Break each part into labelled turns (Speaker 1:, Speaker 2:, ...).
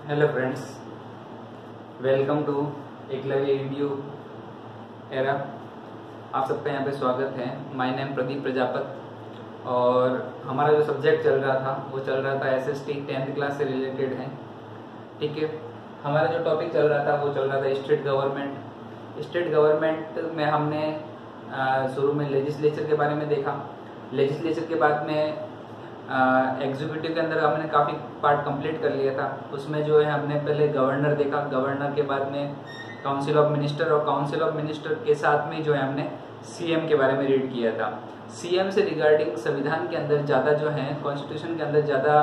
Speaker 1: Hello friends, welcome to Eklavya Indio era. आप सबका यहाँ पे स्वागत है। माय नेम प्रदीप प्रजापत और हमारा जो सब्जेक्ट चल रहा था वो चल रहा था एसएसटी 10th क्लास से रिलेटेड है। ठीक है, हमारा जो टॉपिक चल रहा था वो चल रहा था स्टेट गवर्नमेंट। स्टेट गवर्नमेंट में हमने शुरू में लेजिस्लेचर के बारे में देखा। लेजिस्लेचर के बाद में एग्जीक्यूटिव के अंदर हमने काफ़ी पार्ट कंप्लीट कर लिया था। उसमें जो है हमने पहले गवर्नर देखा, गवर्नर के बाद में काउंसिल ऑफ मिनिस्टर और काउंसिल ऑफ मिनिस्टर के साथ में जो है हमने सीएम के बारे में रीड किया था। सीएम से रिगार्डिंग संविधान के अंदर ज़्यादा जो है कॉन्स्टिट्यूशन के अंदर ज़्यादा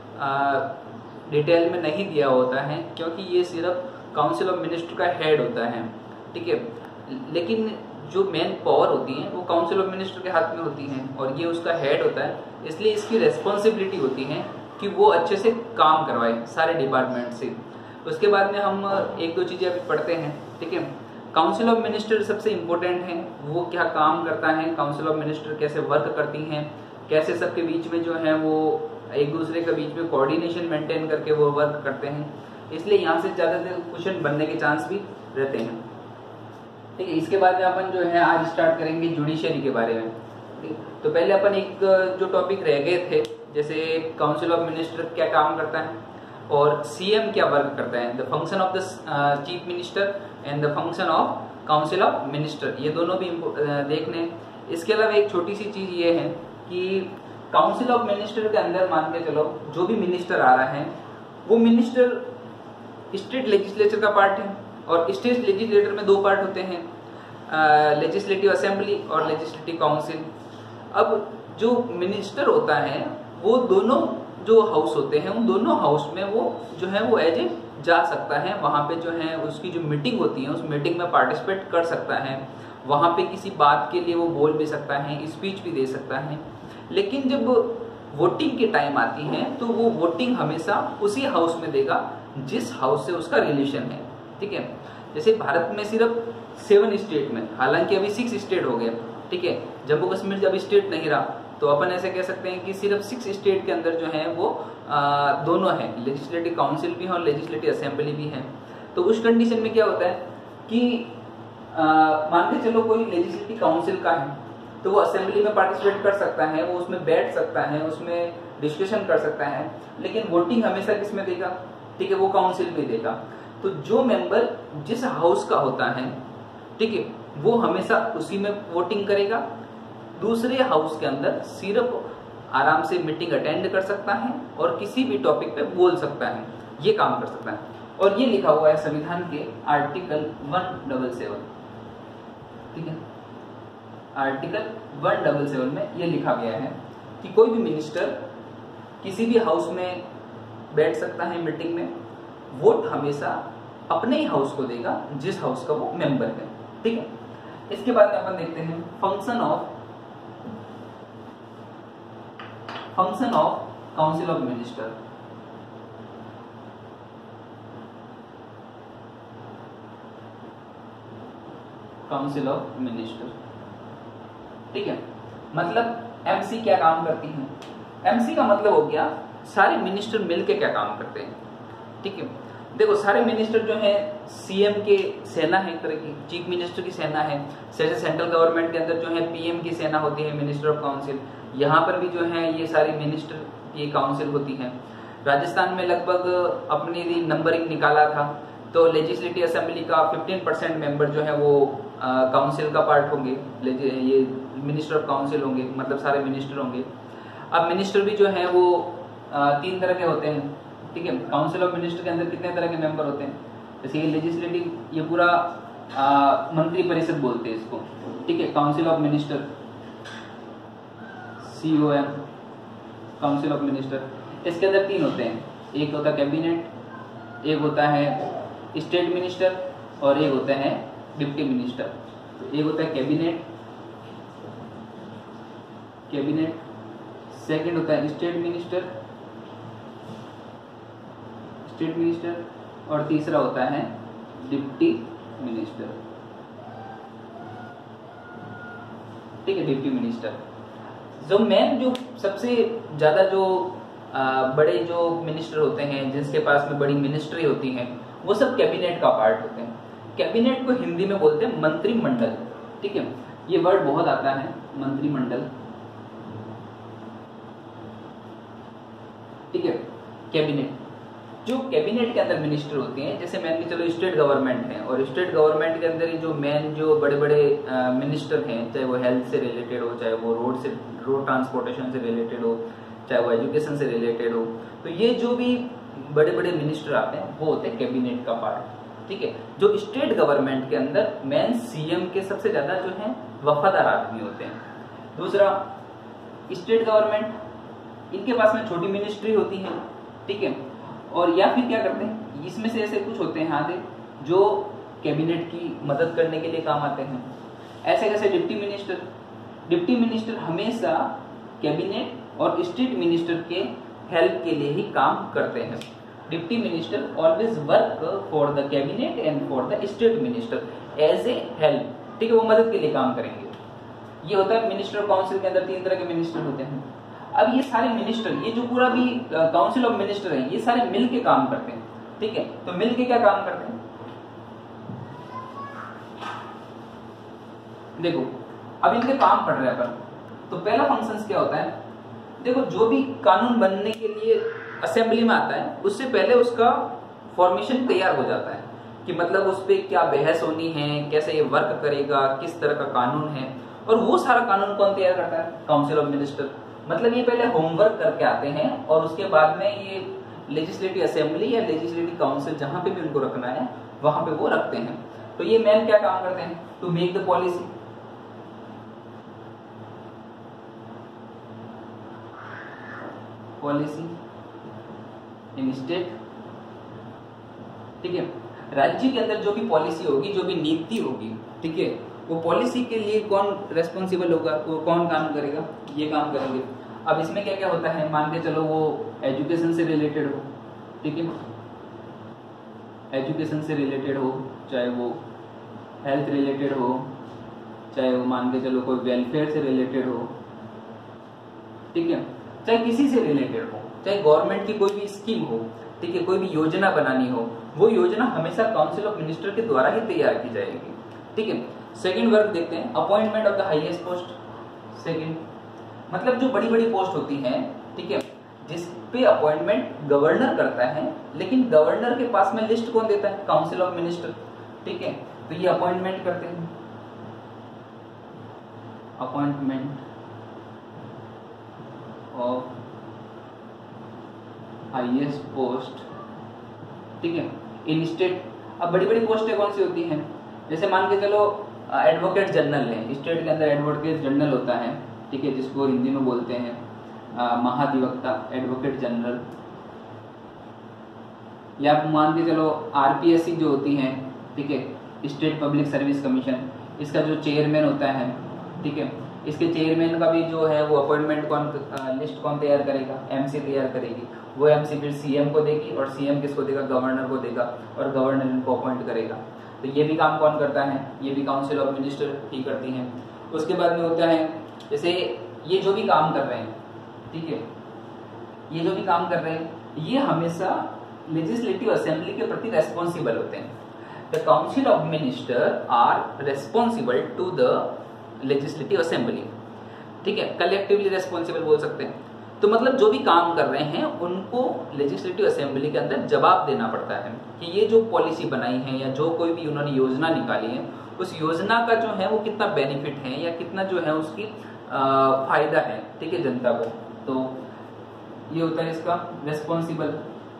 Speaker 1: डिटेल में नहीं दिया होता है, क्योंकि ये सिर्फ काउंसिल ऑफ मिनिस्टर का हेड होता है। ठीक है, लेकिन जो मेन पावर होती है वो काउंसिल ऑफ मिनिस्टर के हाथ में होती है और ये उसका हेड होता है, इसलिए इसकी रेस्पॉन्सिबिलिटी होती है कि वो अच्छे से काम करवाए सारे डिपार्टमेंट से। उसके बाद में हम एक दो चीज़ें अभी पढ़ते हैं। ठीक है, काउंसिल ऑफ मिनिस्टर सबसे इम्पोर्टेंट है, वो क्या काम करता है, काउंसिल ऑफ मिनिस्टर कैसे वर्क करती हैं, कैसे सबके बीच में जो है वो एक दूसरे के बीच में कोऑर्डिनेशन मेंटेन करके वो वर्क करते हैं, इसलिए यहाँ से ज़्यादातर क्वेश्चन बनने के चांस भी रहते हैं। ठीक है, इसके बाद में अपन जो है आज स्टार्ट करेंगे जुडिशरी के बारे में। तो पहले अपन एक जो टॉपिक रह गए थे, जैसे काउंसिल ऑफ मिनिस्टर क्या काम करता है और सीएम क्या वर्क करता है, the function of the chief minister and the function of council of minister, ये दोनों भी देखने। इसके अलावा एक छोटी सी चीज ये है कि काउंसिल ऑफ मिनिस्टर के अंदर मान के चलो जो भी मिनिस्टर आ रहा है वो मिनिस्टर स्टेट लेजिस्लेचर का पार्ट है, और स्टेट लेजिस्लेटर में दो पार्ट होते हैं, लेजिस्लेटिव असेंबली और लेजिस्लेटिव काउंसिल। अब जो मिनिस्टर होता है वो दोनों जो हाउस होते हैं उन दोनों हाउस में वो जो है वो एज ए जा सकता है, वहां पे जो है उसकी जो मीटिंग होती है उस मीटिंग में पार्टिसिपेट कर सकता है, वहां पे किसी बात के लिए वो बोल भी सकता है, स्पीच भी दे सकता है। लेकिन जब वोटिंग की टाइम आती है तो वो वोटिंग हमेशा उसी हाउस में देगा जिस हाउस से उसका रिलेशन है। ठीक है, जैसे भारत में सिर्फ 7 स्टेट में, हालांकि अभी 6 स्टेट हो गए। ठीक है, जम्मू कश्मीर जब स्टेट नहीं रहा तो अपन ऐसे कह सकते हैं कि सिर्फ 6 स्टेट के अंदर जो है वो दोनों है, लेजिस्लेटिव काउंसिल भी है और लेजिस्लेटिव असेंबली भी है। तो उस कंडीशन में क्या होता है कि मान के चलो कोई लेजिस्लेटिव काउंसिल का है तो वो असेंबली में पार्टिसिपेट कर सकता है, वो उसमें बैठ सकता है, उसमें डिस्कशन कर सकता है, लेकिन वोटिंग हमेशा किसमें देगा? ठीक है, वो काउंसिल में देगा। तो जो मेंबर जिस हाउस का होता है, ठीक है, वो हमेशा उसी में वोटिंग करेगा। दूसरे हाउस के अंदर सिर्फ आराम से मीटिंग अटेंड कर सकता है और किसी भी टॉपिक पे बोल सकता है, ये काम कर सकता है। और ये लिखा हुआ है संविधान के आर्टिकल 177। ठीक है, आर्टिकल 177 में ये लिखा गया है कि कोई भी मिनिस्टर किसी भी हाउस में बैठ सकता है मीटिंग में, वोट हमेशा अपने ही हाउस को देगा जिस हाउस का वो मेंबर है। ठीक है, इसके बाद अपन देखते हैं function of council of minister. Council of minister, ठीक है, मतलब एमसी क्या काम करती है? एमसी का मतलब हो गया सारे मिनिस्टर मिलके क्या काम करते हैं। ठीक है, देखो सारे मिनिस्टर जो है सीएम के सेना है, एक तरह की चीफ मिनिस्टर की सेना है। जैसे सेंट्रल गवर्नमेंट के अंदर जो है पीएम की सेना होती है, मिनिस्टर ऑफ काउंसिल। यहाँ पर भी जो है ये सारी मिनिस्टर की काउंसिल होती है। राजस्थान में लगभग अपनी नंबरिंग निकाला था तो लेजिस्लेटिव असेंबली का 15% मेंबर जो है वो काउंसिल का पार्ट होंगे, ये मिनिस्टर ऑफ काउंसिल होंगे, मतलब सारे मिनिस्टर होंगे। अब मिनिस्टर भी जो है वो 3 तरह के होते हैं। ठीक है, काउंसिल ऑफ मिनिस्टर के अंदर कितने तरह के मेंबर होते हैं? जैसे ये लेजिस्लेटिव, ये पूरा मंत्री परिषद बोलते हैं इसको। ठीक है, council of minister, COM, council of minister. इसके अंदर 3 होते हैं, एक होता है कैबिनेट, एक होता है स्टेट मिनिस्टर और एक होता है डिप्टी मिनिस्टर। तो एक होता है कैबिनेट, सेकंड होता है स्टेट मिनिस्टर, और तीसरा होता है डिप्टी मिनिस्टर। ठीक है, डिप्टी मिनिस्टर जो सबसे ज्यादा जो बड़े जो मिनिस्टर होते हैं, जिसके पास में बड़ी मिनिस्ट्री होती हैं, वो सब कैबिनेट का पार्ट होते हैं। कैबिनेट को हिंदी में बोलते हैं मंत्रिमंडल। ठीक है, ये वर्ड बहुत आता है, मंत्रिमंडल। ठीक है, कैबिनेट, जो कैबिनेट के अंदर मिनिस्टर होती हैं, जैसे मान के चलो स्टेट गवर्नमेंट है, और स्टेट गवर्नमेंट के अंदर जो मेन जो बड़े बड़े मिनिस्टर हैं, चाहे वो हेल्थ से रिलेटेड हो, चाहे वो रोड ट्रांसपोर्टेशन से रिलेटेड हो, चाहे वो एजुकेशन से रिलेटेड हो, तो ये जो भी बड़े बड़े मिनिस्टर आते हैं वो होते हैं कैबिनेट का पार्ट। ठीक है, जो स्टेट गवर्नमेंट के अंदर मेन सीएम के सबसे ज्यादा जो है वफादार आदमी होते हैं। दूसरा, स्टेट गवर्नमेंट, इनके पास में छोटी मिनिस्ट्री होती है। ठीक है, और या फिर क्या करते हैं, इसमें से ऐसे कुछ होते हैं आधे जो कैबिनेट की मदद करने के लिए काम आते हैं। ऐसे कैसे डिप्टी मिनिस्टर, डिप्टी मिनिस्टर हमेशा कैबिनेट और स्टेट मिनिस्टर के हेल्प के लिए ही काम करते हैं। Deputy minister always work for the cabinet and for the state minister as a help. ठीक है, वो मदद के लिए काम करेंगे। ये होता है मिनिस्टर काउंसिल के अंदर 3 तरह के मिनिस्टर होते हैं। अब ये सारे मिनिस्टर, ये जो पूरा भी काउंसिल ऑफ मिनिस्टर है, ये सारे मिल के काम करते हैं। ठीक है, तो मिल के क्या काम करते हैं, देखो अब इनके काम पढ़ रहे हैं अपन। तो पहला फंक्शन क्या होता है, देखो जो भी कानून बनने के लिए असेंबली में आता है, उससे पहले उसका फॉर्मेशन तैयार हो जाता है कि मतलब उस पर क्या बहस होनी है, कैसे ये वर्क करेगा, किस तरह का कानून है, और वो सारा कानून कौन तैयार करता है, काउंसिल ऑफ मिनिस्टर। मतलब ये पहले होमवर्क करके आते हैं और उसके बाद में ये लेजिस्लेटिव असेंबली या लेजिस्लेटिव काउंसिल जहां पे भी उनको रखना है वहां पे वो रखते हैं। तो ये मेन क्या काम करते हैं, to make the policy, policy in state. ठीक है, राज्य के अंदर जो भी पॉलिसी होगी, जो भी नीति होगी, ठीक है, वो पॉलिसी के लिए कौन रेस्पॉन्सिबल होगा, वो कौन काम करेगा, ये काम करेंगे। अब इसमें क्या क्या होता है, मान के चलो वो एजुकेशन से रिलेटेड हो, ठीक है, एजुकेशन से रिलेटेड हो, चाहे वो हेल्थ रिलेटेड हो, चाहे वो मान के चलो कोई वेलफेयर से रिलेटेड हो, ठीक है, चाहे किसी से रिलेटेड हो, चाहे गवर्नमेंट की कोई भी स्कीम हो, ठीक है, कोई भी योजना बनानी हो, वो योजना हमेशा काउंसिल ऑफ मिनिस्टर के द्वारा ही तैयार की जाएगी। ठीक है, सेकंड वर्क देखते हैं, appointment of the highest post. Second मतलब जो बड़ी बड़ी पोस्ट होती हैं, ठीक है, जिस पे अपॉइंटमेंट गवर्नर करता है, लेकिन गवर्नर के पास में लिस्ट कौन देता है, काउंसिल ऑफ मिनिस्टर। ठीक है, तो ये अपॉइंटमेंट करते हैं, अपॉइंटमेंट ऑफ हाईएस्ट पोस्ट। ठीक है, इन स्टेट। अब बड़ी बड़ी पोस्टें कौन सी होती हैं, जैसे मान के चलो एडवोकेट जनरल है, स्टेट के अंदर एडवोकेट जनरल होता है, ठीक है, जिसको हिंदी में बोलते हैं महाधिवक्ता, एडवोकेट जनरल। या मान के चलो आरपीएससी जो होती है, ठीक है, स्टेट पब्लिक सर्विस कमीशन, इसका जो चेयरमैन होता है, ठीक है, इसके चेयरमैन का भी जो है वो अपॉइंटमेंट कौन, लिस्ट कौन तैयार करेगा, एमसी तैयार करेगी। वो एमसी फिर सीएम को देगी, और सीएम किसको देगा, गवर्नर को देगा, और गवर्नर इनको अपॉइंट करेगा। तो ये भी काम कौन करता है, ये भी काउंसिल ऑफ मिनिस्टर ही करती हैं। उसके बाद में होता है, जैसे ये जो भी काम कर रहे हैं, ठीक है, ये जो भी काम कर रहे हैं, ये हमेशा लेजिस्लेटिव असेंबली के प्रति रेस्पॉन्सिबल होते हैं। The council of minister are responsible to the legislative assembly. ठीक है, कलेक्टिवली रेस्पॉन्सिबल बोल सकते हैं। तो मतलब जो भी काम कर रहे हैं उनको लेजिस्लेटिव असेंबली के अंदर जवाब देना पड़ता है कि ये जो पॉलिसी बनाई है या जो कोई भी उन्होंने योजना निकाली है, उस योजना का जो है वो कितना बेनिफिट है या कितना जो है उसकी फायदा है, ठीक है, जनता को। तो ये होता है इसका रेस्पॉन्सिबल।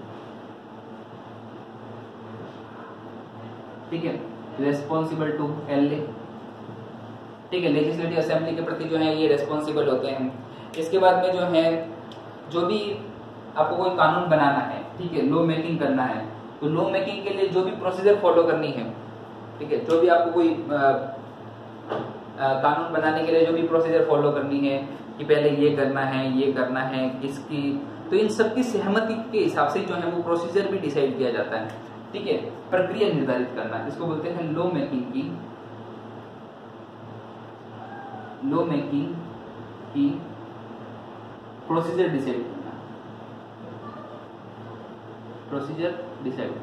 Speaker 1: ठीक है, रेस्पॉन्सिबल टू एलए। ठीक है, लेजिस्लेटिव असेंबली के प्रति जो है ये रेस्पॉन्सिबल होते हैं। इसके बाद में जो है, जो भी आपको कोई कानून बनाना है, ठीक है, लॉ मेकिंग करना है, तो लॉ मेकिंग के लिए जो भी प्रोसीजर फॉलो करनी है, ठीक है, जो भी आपको कोई कानून बनाने के लिए जो भी प्रोसीजर फॉलो करनी है कि पहले ये करना है, ये करना है, किसकी, तो इन सबकी सहमति के हिसाब से जो है वो प्रोसीजर भी डिसाइड किया जाता है। ठीक है, प्रक्रिया निर्धारित करना, इसको बोलते हैं लॉ मेकिंग की, लॉ मेकिंग की प्रोसीजर डिसाइड करना। Procedure decide,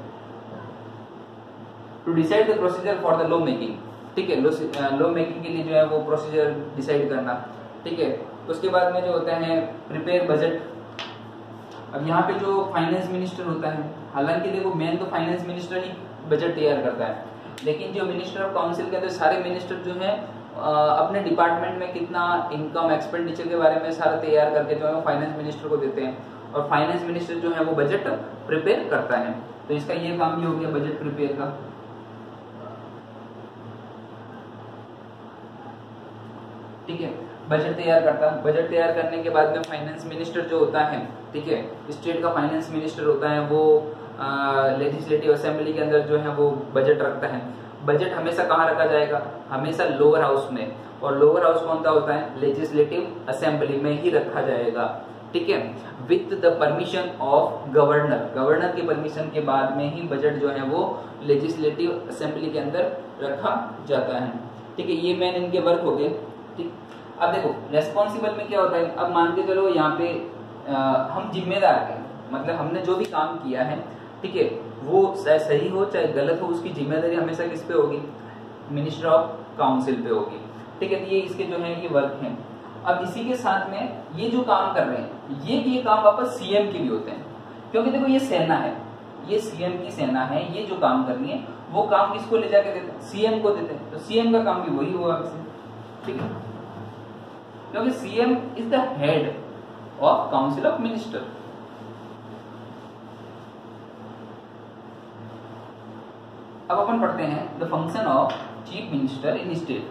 Speaker 1: to decide the procedure for the law making, ठीक है, लॉ मेकिंग के लिए जो है वो प्रोसीजर डिसाइड करना, ठीक है। उसके बाद में जो होता है प्रिपेयर बजट। अब यहाँ पे जो फाइनेंस मिनिस्टर होता है, हालांकि देखो मेन तो फाइनेंस मिनिस्टर ही बजट तैयार करता है, लेकिन जो मिनिस्टर ऑफ काउंसिल के अंदर सारे मिनिस्टर जो है अपने डिपार्टमेंट में कितना इनकम एक्सपेंडिचर के बारे में सारा तैयार करके जो है वो फाइनेंस मिनिस्टर को देते हैं, और फाइनेंस मिनिस्टर जो है वो बजट प्रिपेयर करता है। तो इसका ये काम भी हो गया बजट प्रिपेयर का, ठीक है। बजट तैयार करता है, बजट तैयार करने के बाद में फाइनेंस मिनिस्टर जो होता है, ठीक है, स्टेट का फाइनेंस मिनिस्टर होता है, वो लेजिस्लेटिव असेंबली के अंदर जो है वो बजट रखता है। बजट हमेशा कहाँ रखा जाएगा, हमेशा लोअर हाउस में, और लोअर हाउस कौन सा होता है, लेजिस्लेटिव असेंबली में ही रखा जाएगा, ठीक है, with the permission of governor. Governor की परमिशन के बाद में ही बजट जो है वो लेजिस्लेटिव असेंबली के अंदर रखा जाता है, ठीक है। ये मेन इनके वर्क हो गए, ठीक। अब देखो रेस्पॉन्सिबल में क्या होता है, अब मान के चलो यहाँ पे हम जिम्मेदार हैं, मतलब हमने जो भी काम किया है, ठीक है, वो चाहे सही हो चाहे गलत हो, उसकी जिम्मेदारी हमेशा किस पे होगी, मिनिस्टर ऑफ काउंसिल पे होगी, ठीक है। तो ये इसके जो है ये वर्क हैं। अब इसी के साथ में ये जो काम कर रहे हैं ये काम वापस सीएम के भी होते हैं, क्योंकि देखो ये सेना है, ये सीएम की सेना है, ये जो काम कर रही है वो काम किसको ले जाके देते हैं, सीएम को देते हैं। तो सीएम का काम भी वही हुआ, ठीक है, क्योंकि CM is the head of council of minister. अब अपन पढ़ते हैं the function of chief minister in state.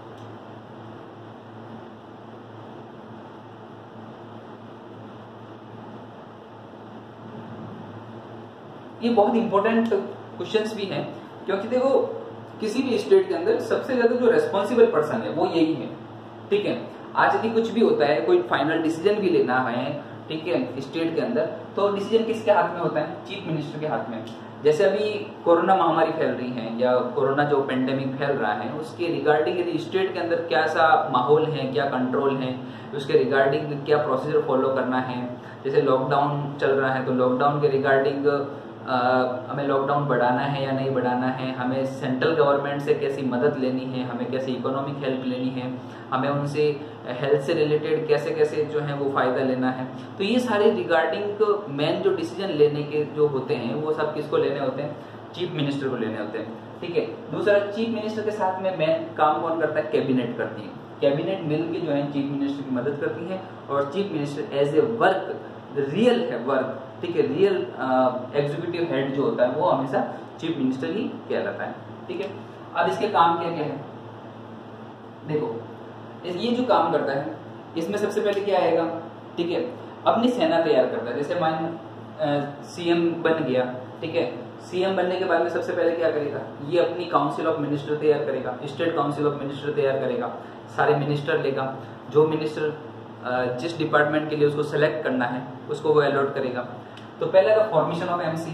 Speaker 1: ये बहुत इंपॉर्टेंट क्वेश्चंस भी हैं, क्योंकि देखो किसी भी स्टेट के अंदर सबसे ज्यादा जो रेस्पॉन्सिबल पर्सन है वो यही है, ठीक है। आज यदि कुछ भी होता है, कोई फाइनल डिसीजन भी लेना है, ठीक है, स्टेट के अंदर, तो डिसीजन किसके हाथ में होता है, चीफ मिनिस्टर के हाथ में। जैसे अभी कोरोना महामारी फैल रही है, या कोरोना जो पेंडेमिक फैल रहा है, उसके रिगार्डिंग यदि स्टेट के अंदर क्या सा माहौल है, क्या कंट्रोल है, उसके रिगार्डिंग क्या प्रोसीजर फॉलो करना है। जैसे लॉकडाउन चल रहा है, तो लॉकडाउन के रिगार्डिंग हमें लॉकडाउन बढ़ाना है या नहीं बढ़ाना है, हमें सेंट्रल गवर्नमेंट से कैसी मदद लेनी है, हमें कैसी इकोनॉमिक हेल्प लेनी है, हमें उनसे हेल्थ से रिलेटेड कैसे कैसे जो है वो फायदा लेना है। तो ये सारे रिगार्डिंग मेन जो डिसीजन लेने के जो होते हैं वो सब किसको लेने होते हैं, चीफ मिनिस्टर को लेने होते हैं, ठीक है। दूसरा, चीफ मिनिस्टर के साथ में मेन काम कौन करता है, कैबिनेट करती है। कैबिनेट मिलकर जो है चीफ मिनिस्टर की मदद करती है, और chief minister as a work real है वर्क, ठीक है, रियल एग्जीक्यूटिव हेड जो होता है वो हमेशा चीफ मिनिस्टर ही कहलाता है, ठीक है। अब इसके काम क्या क्या है, देखो ये जो काम करता है इसमें सबसे पहले क्या आएगा, ठीक है, अपनी सेना तैयार करता है। जैसे मान सीएम बन गया, ठीक है, सीएम बनने के बाद में सबसे पहले क्या करेगा, ये अपनी काउंसिल ऑफ मिनिस्टर तैयार करेगा, स्टेट काउंसिल ऑफ मिनिस्टर तैयार करेगा, सारे मिनिस्टर लेगा, जो मिनिस्टर जिस डिपार्टमेंट के लिए उसको सेलेक्ट करना है उसको वो अलॉट करेगा। तो पहले का formation of MC,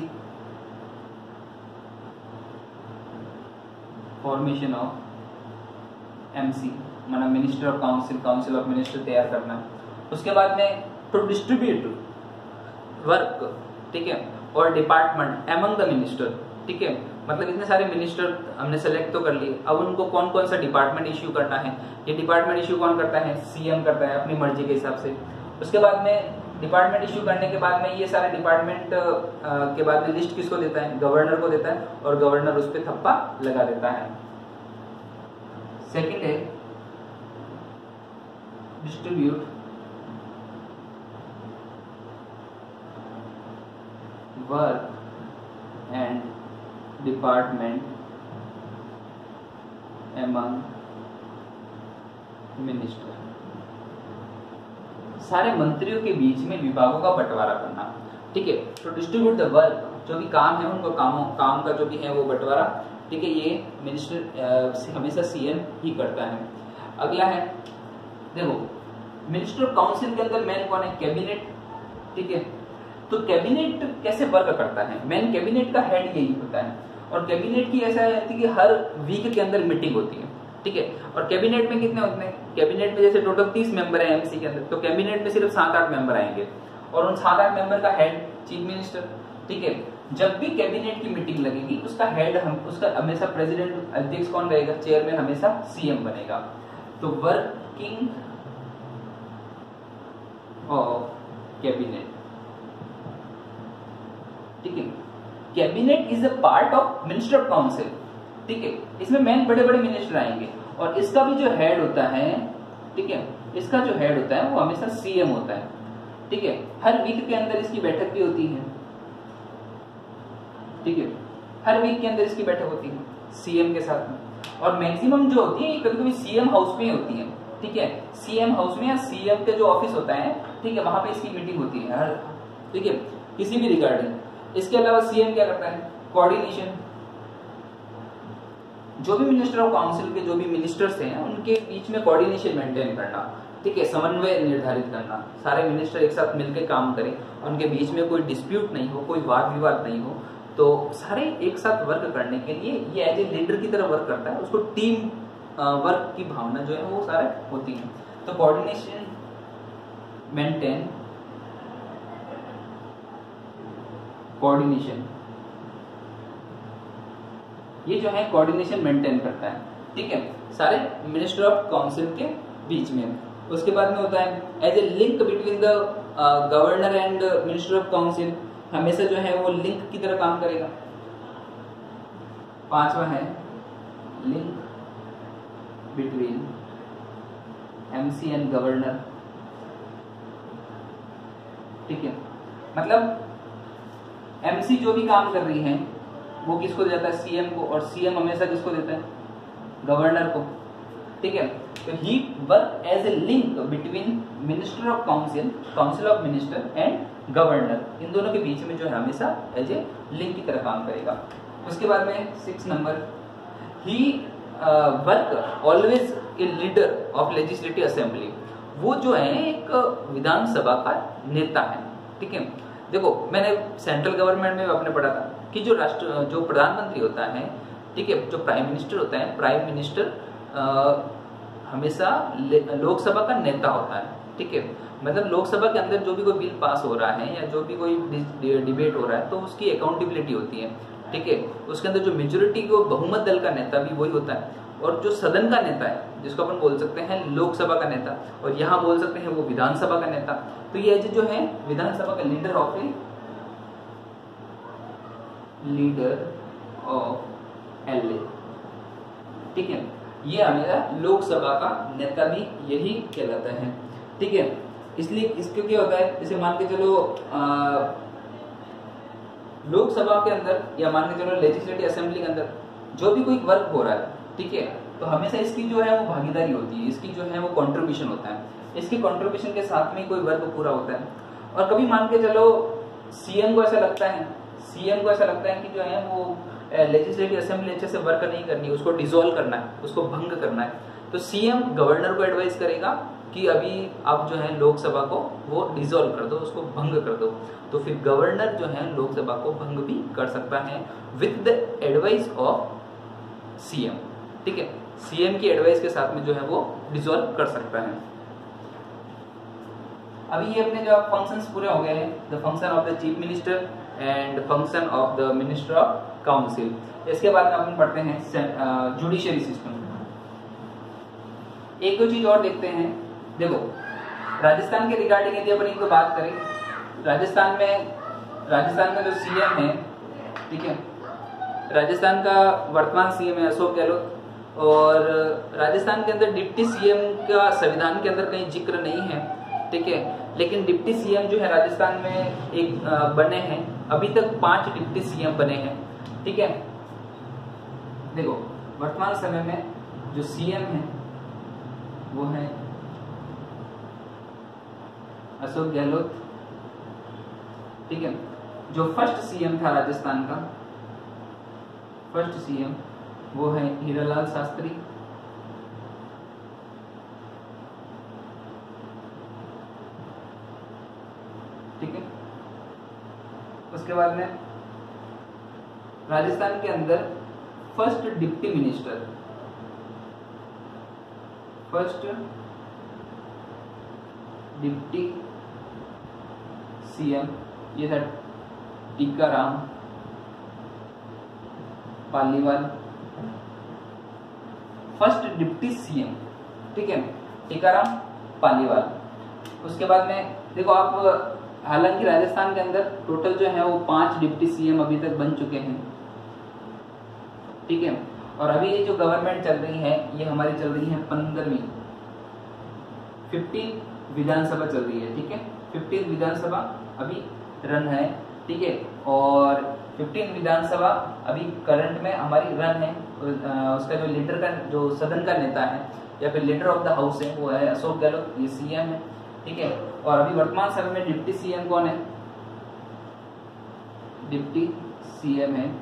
Speaker 1: formation of MC माना minister of council, council of minister तैयार करना। उसके बाद में टू डिस्ट्रीब्यूट वर्क, ठीक है, और डिपार्टमेंट एमंग द मिनिस्टर, ठीक है, मतलब इतने सारे मिनिस्टर हमने सेलेक्ट तो कर लिए, अब उनको कौन कौन सा डिपार्टमेंट इश्यू करना है, ये डिपार्टमेंट इश्यू कौन करता है, सीएम करता है अपनी मर्जी के हिसाब से। उसके बाद में डिपार्टमेंट इश्यू करने के बाद में ये सारे डिपार्टमेंट के बाद में लिस्ट किसको देता है, गवर्नर को देता है, और गवर्नर उस पर थप्पा लगा देता है। सेकंड है distribute work and department among minister, सारे मंत्रियों के बीच में विभागों का बंटवारा करना, ठीक है। तो डिस्ट्रीब्यूट द वर्क, जो भी काम है उनको काम का जो भी है वो बंटवारा, ठीक है, ये मिनिस्टर हमेशा सीएम ही करता है। अगला है देखो मिनिस्टर काउंसिल के अंदर मेन कौन है, कैबिनेट, ठीक है। तो कैबिनेट कैसे वर्क करता है, मेन कैबिनेट का हेड यही होता है, और कैबिनेट की ऐसा है कि हर वीक के अंदर मीटिंग होती है, ठीक है। और कैबिनेट में कितने होते हैं, कैबिनेट में जैसे टोटल 30 मेंबर है एमसी के अंदर, तो कैबिनेट में सिर्फ 7-8 मेंबर आएंगे, और उन 7-8 मेंबर का हेड चीफ मिनिस्टर। ठीक है। जब भी कैबिनेट की मीटिंग लगेगी उसका हेड उसका हमेशा प्रेसिडेंट अध्यक्ष कौन रहेगा, चेयरमैन हमेशा सीएम बनेगा। तो वर्किंग ऑफ कैबिनेट, ठीक है। Cabinet is a part of minister of council, ठीक है। इसमें मेन बड़े बड़े मिनिस्टर आएंगे और इसका भी जो हेड होता है, ठीक है, इसका जो हेड होता है वो हमेशा सीएम होता है, ठीक है। हर वीक के अंदर इसकी बैठक भी होती है, ठीक है। हर वीक के अंदर इसकी बैठक होती है सीएम के साथ में, और मैक्सिमम जो होती है कभी कभी सीएम हाउस में ही होती है, ठीक है। सीएम हाउस में या सीएम के जो ऑफिस होता है, ठीक है, वहां पे इसकी मीटिंग होती है हर, ठीक है, किसी भी रिगार्डिंग। इसके अलावा सीएम क्या करता है, कोऑर्डिनेशन, जो भी मिनिस्टर ऑफ काउंसिल के जो भी मिनिस्टर्स हैं उनके बीच में कोऑर्डिनेशन मेंटेन करना, ठीक है, समन्वय निर्धारित करना, सारे मिनिस्टर एक साथ मिलकर काम करें, उनके बीच में कोई डिस्प्यूट नहीं हो, कोई वाद विवाद नहीं हो, तो सारे एक साथ वर्क करने के लिए ये एज ए लीडर की तरह वर्क करता है। उसको टीम वर्क की भावना जो है वो सारे होती है। तो कोऑर्डिनेशन मेंटेन, कोऑर्डिनेशन, ये जो है कोऑर्डिनेशन मेंटेन करता है, ठीक है, सारे मिनिस्टर ऑफ काउंसिल के बीच में। उसके बाद में होता है as a link between the governor and minister of council, हमेशा जो है वो लिंक की तरह काम करेगा। पांचवा है link between MC and governor, ठीक है। मतलब एमसी जो भी काम कर रही है वो किसको देता है, सीएम को, और सीएम हमेशा किसको देता है, गवर्नर को, ठीक है। तो he work as a link between minister of council, council of minister and governor, इन दोनों के बीच में जो है हमेशा एज ए लिंक की तरह काम करेगा। उसके बाद में 6 नंबर, he work always a leader of legislative assembly, वो जो है एक विधानसभा का नेता है, ठीक है। देखो मैंने सेंट्रल गवर्नमेंट में आपने पढ़ा था कि जो प्रधानमंत्री होता है, ठीक है, जो प्राइम मिनिस्टर होता है, प्राइम मिनिस्टर हमेशा लोकसभा का नेता होता है, ठीक है। मतलब लोकसभा के अंदर जो भी कोई बिल पास हो रहा है या जो भी कोई डिबेट हो रहा है तो उसकी अकाउंटेबिलिटी होती है, ठीक है। उसके अंदर जो मेजोरिटी को बहुमत दल का नेता भी वही होता है, और जो सदन का नेता है जिसको अपन बोल सकते हैं लोकसभा का नेता, और यहाँ बोल सकते हैं वो विधानसभा का नेता। तो ये जो है विधानसभा का लीडर ऑफ एलए, ठीक है। ये हमारा लोकसभा का नेता भी यही कहलाता है, ठीक है। इसलिए इसको क्या होता है, जैसे मान के चलो लोकसभा के अंदर या मान के चलो लेजिस्लेटिव असेंबली के अंदर जो भी कोई वर्क हो रहा है, ठीक है, तो हमेशा इसकी जो है वो भागीदारी होती है, इसकी जो है वो कंट्रीब्यूशन होता है, इसकी कंट्रीब्यूशन के साथ में कोई वर्क पूरा होता है। और कभी मान के चलो सीएम को ऐसा लगता है, कि जो है वो लेजिस्लेटिव असेंबली अच्छे से वर्क नहीं करनी, उसको डिसॉल्व करना है, उसको भंग करना है, तो सीएम गवर्नर को एडवाइस करेगा कि अभी आप जो है लोकसभा को वो डिसॉल्व कर दो, उसको भंग कर दो। तो फिर गवर्नर जो है लोकसभा को भंग भी कर सकता है with the advice of CM, ठीक है। सीएम की एडवाइस के साथ में जो है वो डिसॉल्व कर सकता है। अभी ये अपने जो फंक्शंस पूरे हो गए हैं, the function of the chief minister and function of the minister of council. इसके बाद में अपन पढ़ते हैं जुडिशियरी सिस्टम। एक दो चीज और देखते हैं। देखो राजस्थान के रिगार्डिंग यदि अपन इनको बात करें, राजस्थान में जो सीएम है, ठीक है, राजस्थान का वर्तमान सीएम है अशोक गहलोत, और राजस्थान के अंदर डिप्टी सीएम का संविधान के अंदर कहीं जिक्र नहीं है, ठीक है, लेकिन डिप्टी सीएम जो है राजस्थान में एक बने हैं, अभी तक 5 डिप्टी सीएम बने हैं, ठीक है। देखो वर्तमान समय में जो सीएम है वो है अशोक गहलोत, ठीक है। जो फर्स्ट सीएम था राजस्थान का, फर्स्ट सीएम वो है हीरालाल शास्त्री, ठीक है। उसके बाद में राजस्थान के अंदर first deputy minister, first deputy CM ये था Tikaram Paliwal, first deputy CM, ठीक है, टीकाराम पालीवाल। उसके बाद में देखो आप, हालांकि राजस्थान के अंदर टोटल जो है वो 5 डिप्टी सीएम अभी तक बन चुके हैं, ठीक है। और अभी ये जो गवर्नमेंट चल रही है ये हमारी चल रही है 15वीं, 15 विधानसभा चल रही है, ठीक है। 15 विधानसभा अभी रन है, ठीक है। और 15 विधानसभा अभी करंट में हमारी रन है। उसका जो लीडर का, जो सदन का नेता है या फिर लीडर ऑफ द हाउस है वो है अशोक गहलोत, ये सीएम है, ठीक है। और अभी वर्तमान समय में डिप्टी सीएम कौन है? डिप्टी सीएम है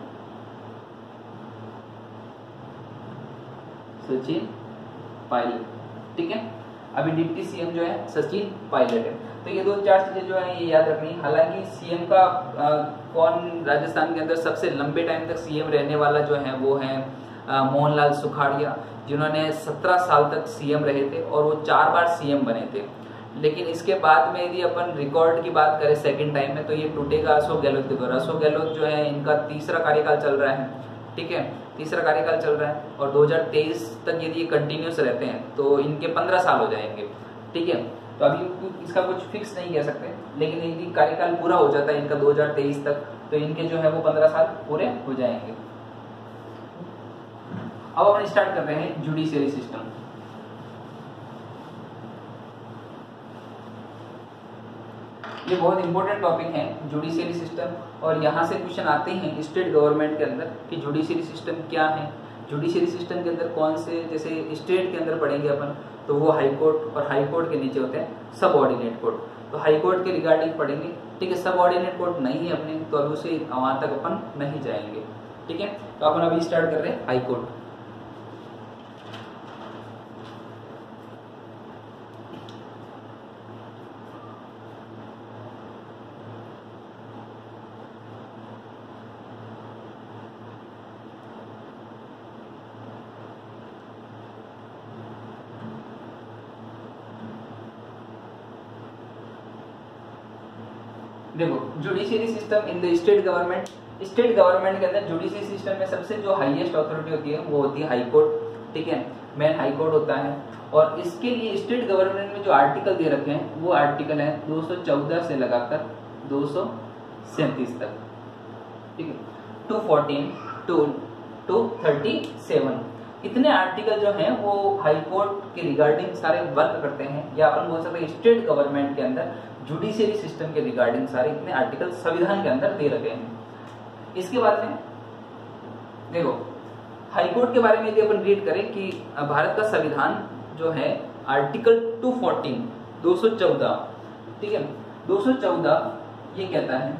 Speaker 1: सचिन पायलट, ठीक है। अभी डिप्टी सीएम जो है सचिन पायलट है। तो ये 2-4 चीजें जो है ये याद रखनी। हालांकि सीएम का कौन राजस्थान के अंदर सबसे लंबे टाइम तक सीएम रहने वाला जो है वो है मोहनलाल सुखाड़िया, जिन्होंने 17 साल तक सीएम रहे थे और वो 4 बार सीएम बने थे। लेकिन इसके बाद में यदि अपन रिकॉर्ड की बात करें सेकंड टाइम में, तो ये टूटेगा अशोक गहलोत के द्वारा। अशोक गहलोत जो है इनका तीसरा कार्यकाल चल रहा है, ठीक है, तीसरा कार्यकाल चल रहा है। और 2023 तक यदि ये कंटिन्यूस रहते हैं तो इनके 15 साल हो जाएंगे, ठीक है। तो अभी इसका कुछ फिक्स नहीं कह सकते, लेकिन यदि कार्यकाल पूरा हो जाता है इनका 2023 तक, तो इनके जो है वो 15 साल पूरे हो जाएंगे। अब अपन स्टार्ट कर रहे हैं जुडिशियरी सिस्टम। ये बहुत इंपॉर्टेंट टॉपिक है जुडिशियरी सिस्टम, और यहाँ से क्वेश्चन आते हैं स्टेट गवर्नमेंट के अंदर कि जुडिशियरी सिस्टम क्या है। जुडिशियरी सिस्टम के अंदर कौन से, जैसे स्टेट के अंदर पढ़ेंगे अपन तो वो हाई कोर्ट, और हाई कोर्ट के नीचे होते हैं सब ऑर्डिनेट कोर्ट। तो हाई कोर्ट के रिगार्डिंग पढ़ेंगे, ठीक है। सब ऑर्डिनेट कोर्ट नहीं है अपने, तो अभी उसे वहां तक अपन नहीं जाएंगे, ठीक है। तो अपन अभी स्टार्ट कर रहे हैं हाई कोर्ट। देखो judiciary system in the state government, state government के अंदर जुडिशियरी सिस्टम में सबसे जो हाईएस्ट अथॉरिटी होती है वो होती है हाई कोर्ट, ठीक है, मेन हाई कोर्ट होता है। और इसके लिए स्टेट गवर्नमेंट में जो आर्टिकल दे रखे हैं वो आर्टिकल है 214 से लगाकर 237 तक, ठीक है, 214 टू 37। इतने आर्टिकल जो हैं वो हाई कोर्ट के रिगार्डिंग सारे वर्क करते हैं, या अपन बोल सकते हैं स्टेट गवर्नमेंट के अंदर जुडिशियरी सिस्टम के रिगार्डिंग सारे इतने आर्टिकल संविधान के अंदर दे रखे हैं। इसके बाद में देखो हाई कोर्ट के बारे में यदि अपन रीड करें कि भारत का संविधान जो है आर्टिकल 214 214, ठीक है, 214 ये कहता है,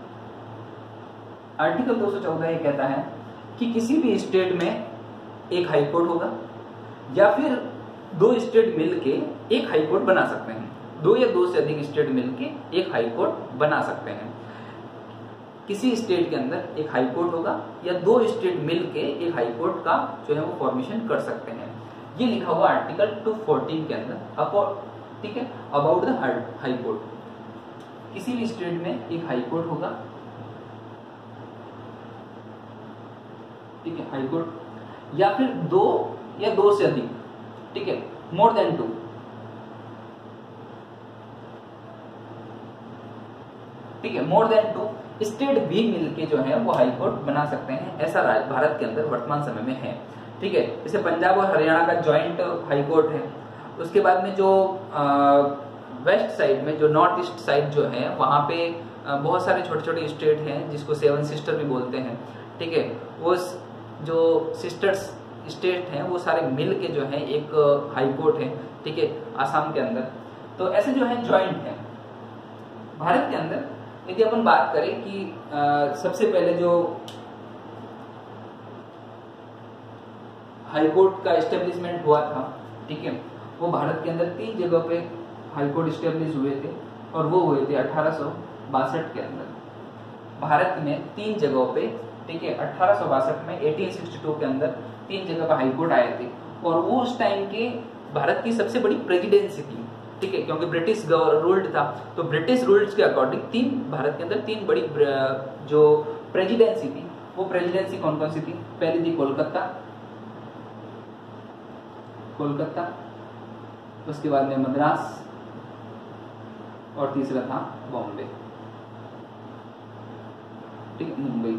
Speaker 1: आर्टिकल 214 ये कहता है कि किसी भी स्टेट में एक हाई कोर्ट होगा, या फिर 2 स्टेट मिलके एक हाई कोर्ट बना सकते हैं। 2 या 2 से अधिक स्टेट मिलके एक हाई कोर्ट बना सकते हैं। किसी स्टेट के अंदर एक हाई कोर्ट होगा, या 2 स्टेट मिलके एक हाई कोर्ट का जो है वो फॉर्मेशन कर सकते हैं। ये लिखा हुआ आर्टिकल 214 के अंदर, ठीक है, अबाउट द हाई कोर्ट। किसी भी स्टेट में एक हाई कोर्ट होगा, ठीक है, हाई कोर्ट, या फिर 2 या 2 से अधिक, ठीक है, मोर देन 2, ठीक है, मोर देन 2 स्टेट भी मिलके जो है वो हाई कोर्ट बना सकते हैं। ऐसा भारत के अंदर वर्तमान समय में है, ठीक है। जैसे पंजाब और हरियाणा का जॉइंट हाई कोर्ट है। उसके बाद में जो वेस्ट साइड में, जो नॉर्थ ईस्ट साइड जो है, वहां पे बहुत सारे छोटे छोटे स्टेट हैं जिसको 7 सिस्टर भी बोलते हैं, ठीक है। वो जो सिस्टर्स स्टेट हैं वो सारे मिल के जो है एक हाई कोर्ट है, ठीक है, आसाम के अंदर। तो ऐसे जो है जॉइंट है। भारत के अंदर यदि अपन बात करें कि सबसे पहले जो हाई कोर्ट का एस्टेब्लिशमेंट हुआ था, ठीक है, वो भारत के अंदर 3 जगह पे हाई कोर्ट एस्टेब्लिश हुए थे, और वो हुए थे 1862 के अंदर। भारत में 3 जगहों पे, ठीक है, 1862 में 1862 के अंदर 3 जगह पर हाई कोर्ट आए थे, और वो उस टाइम के भारत की सबसे बड़ी प्रेसिडेंसी थी। ठीक है, क्योंकि ब्रिटिश रूल्ड था, तो ब्रिटिश रूल्स के अकॉर्डिंग भारत के अंदर तीन बड़ी जो प्रेसिडेंसी थी, वो प्रेसिडेंसी कौन कौन सी थी? पहली थी कोलकाता, उसके बाद में मद्रास, और तीसरा था बॉम्बे, ठीक है, मुंबई,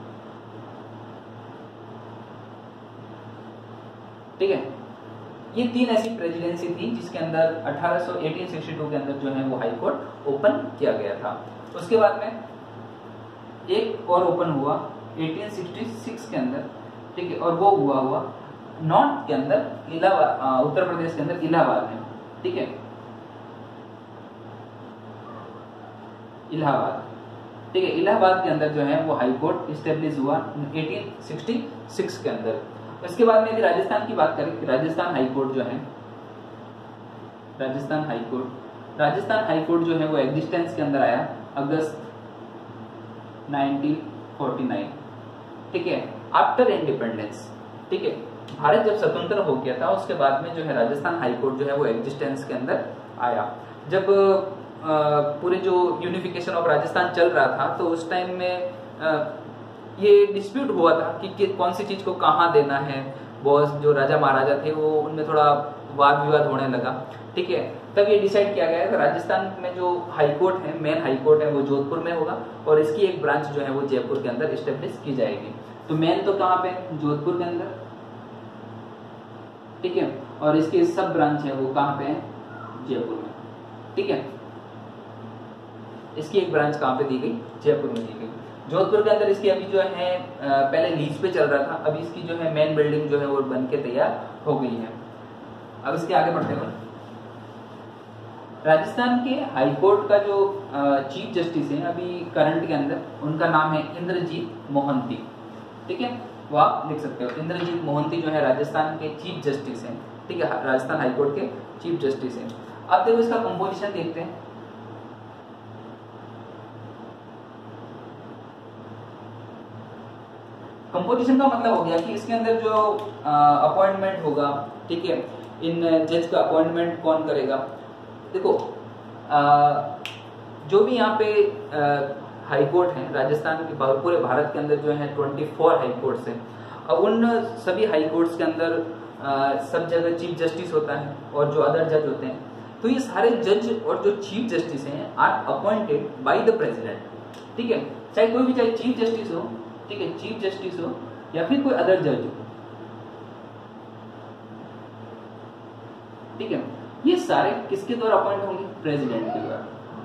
Speaker 1: ठीक है। ये तीन ऐसी प्रेसिडेंसी थी जिसके अंदर 1862 के अंदर जो है वो हाई कोर्ट ओपन किया गया था। उसके बाद में एक और ओपन हुआ 1866 के अंदर, ठीक है, और वो हुआ नॉर्थ के अंदर, इलाहाबाद, उत्तर प्रदेश के अंदर इलाहाबाद में, ठीक है, इलाहाबाद, ठीक है, इलाहाबाद के अंदर जो है वो हाई कोर्ट स्टेब्लिश हुआ 1866 के अंदर। इसके बाद में यदि राजस्थान की बात करें, राजस्थान हाई कोर्ट जो है, राजस्थान हाई कोर्ट जो है वो एग्जिस्टेंस के अंदर आया अगस्त 1949, ठीक है, आफ्टर इंडिपेंडेंस, ठीक है। भारत जब स्वतंत्र हो गया था उसके बाद में जो है राजस्थान हाई कोर्ट जो है वो एग्जिस्टेंस के अंदर आया। जब पूरे जो यूनिफिकेशन ऑफ राजस्थान चल रहा था तो उस टाइम में ये डिस्प्यूट हुआ था कि कौन सी चीज को कहाँ देना है। बॉस जो राजा महाराजा थे वो उनमें थोड़ा वाद विवाद होने लगा, ठीक है। तब ये डिसाइड किया गया कि राजस्थान में जो हाई कोर्ट है, मेन हाई कोर्ट है, वो जोधपुर में होगा और इसकी एक ब्रांच जो है वो जयपुर के अंदर स्टेब्लिश की जाएगी। तो मेन तो कहाँ पे? जोधपुर के अंदर, ठीक है, और इसकी सब ब्रांच है वो कहाँ पे है? जयपुर में, ठीक है। इसकी एक ब्रांच कहाँ पे दी गई? जयपुर में दी गई। जोधपुर के अंदर इसकी अभी जो है पहले लीज पे चल रहा था, अभी इसकी जो है मेन बिल्डिंग जो है वो बन के तैयार हो गई है। अब इसके आगे बढ़ते हैं। राजस्थान के हाई कोर्ट का जो चीफ जस्टिस है अभी करंट के अंदर, उनका नाम है इंद्रजीत मोहंती, ठीक है, वो आप लिख सकते हो। इंद्रजीत मोहंती जो है राजस्थान के चीफ जस्टिस हैं, ठीक है, राजस्थान हाई कोर्ट के चीफ जस्टिस हैं। अब देखो इसका कंपोजिशन देखते हैं। कंपोजिशन का मतलब हो गया कि इसके अंदर जो अपॉइंटमेंट होगा, ठीक है, इन जज का अपॉइंटमेंट कौन करेगा। देखो जो भी यहाँ पे हाई कोर्ट है राजस्थान के पूरे भारत के अंदर जो है 24 हाई कोर्ट्स हैं। अब उन सभी हाई कोर्ट्स के अंदर सब जगह चीफ जस्टिस होता है और जो अदर जज होते हैं, तो ये सारे जज और जो चीफ जस्टिस हैं are appointed by the president, ठीक है, चाहे कोई भी, चाहे चीफ जस्टिस हो, ठीक है, चीफ जस्टिस हो या फिर कोई अदर जज हो, ठीक है, ये सारे किसके द्वारा अपॉइंट होंगे? प्रेसिडेंट के द्वारा।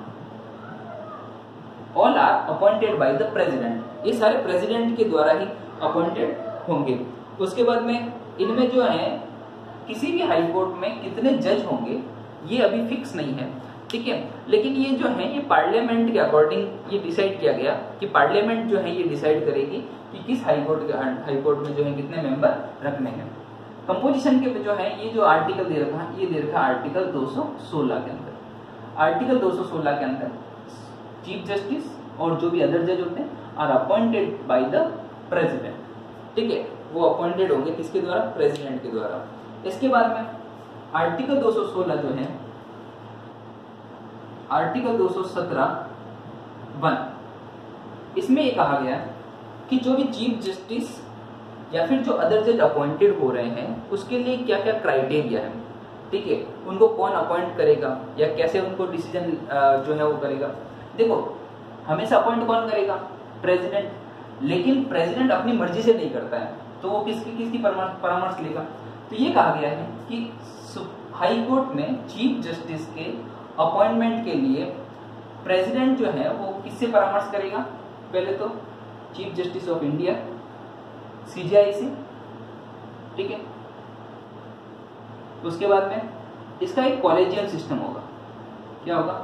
Speaker 1: All are appointed by the president, ये सारे प्रेसिडेंट के द्वारा ही अपॉइंटेड होंगे। उसके बाद में इनमें जो है किसी भी हाई कोर्ट में कितने जज होंगे ये अभी फिक्स नहीं है, ठीक है, लेकिन ये जो है ये पार्लियामेंट के अकॉर्डिंग ये डिसाइड किया गया कि पार्लियामेंट जो है ये डिसाइड करेगी कि किस हाई कोर्ट में जो है कितने मेंबर रखने हैं। कंपोजिशन के जो है ये जो आर्टिकल दे रखा है, ये दे रखा है आर्टिकल 216 के अंदर। आर्टिकल 216 के अंदर चीफ जस्टिस और जो भी अदर जज होते हैं are appointed by the president, ठीक है, वो अपॉइंटेड होंगे किसके द्वारा? प्रेसिडेंट के द्वारा। इसके बाद में आर्टिकल 216 जो है, आर्टिकल 217(1), इसमें ये कहा गया कि जो भी चीफ जस्टिस या फिर जो अदर जज अपॉइंटेड हो रहे हैं उसके लिए क्या क्या क्राइटेरिया है, ठीक है, उनको कौन अपॉइंट करेगा या कैसे उनको डिसीजन जो है वो करेगा। देखो हमेशा अपॉइंट कौन करेगा? प्रेसिडेंट, लेकिन प्रेसिडेंट अपनी मर्जी से नहीं करता है, तो वो किसकी परामर्श लेगा। तो ये कहा गया है कि हाई कोर्ट में चीफ जस्टिस के अपॉइंटमेंट के लिए प्रेसिडेंट जो है वो किससे परामर्श करेगा? पहले तो chief justice of India, C G, ठीक है। उसके बाद में इसका एक कॉलेजियम सिस्टम होगा। क्या होगा?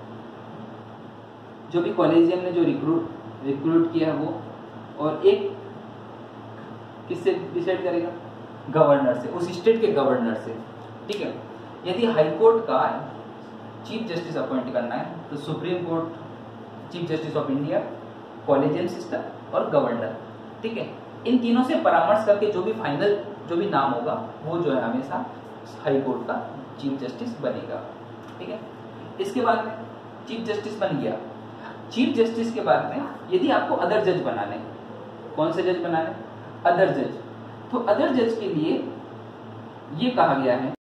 Speaker 1: जो भी कॉलेजियम ने जो रिक्रूट किया है वो, और एक किससे डिसाइड करेगा? गवर्नर से, उस स्टेट के गवर्नर से, ठीक है। यदि हाई कोर्ट का चीफ जस्टिस अपॉइंट करना है तो supreme court, chief justice of India, collegium system और गवर्नर, ठीक है, इन तीनों से परामर्श करके जो भी फाइनल जो भी नाम होगा वो जो है हमेशा हाई कोर्ट का चीफ जस्टिस बनेगा। ठीक है। इसके बाद में चीफ जस्टिस बन गया। चीफ जस्टिस के बाद में यदि आपको अदर जज बनाने, कौन से जज बनाने, अदर जज, तो अदर जज के लिए ये कहा गया है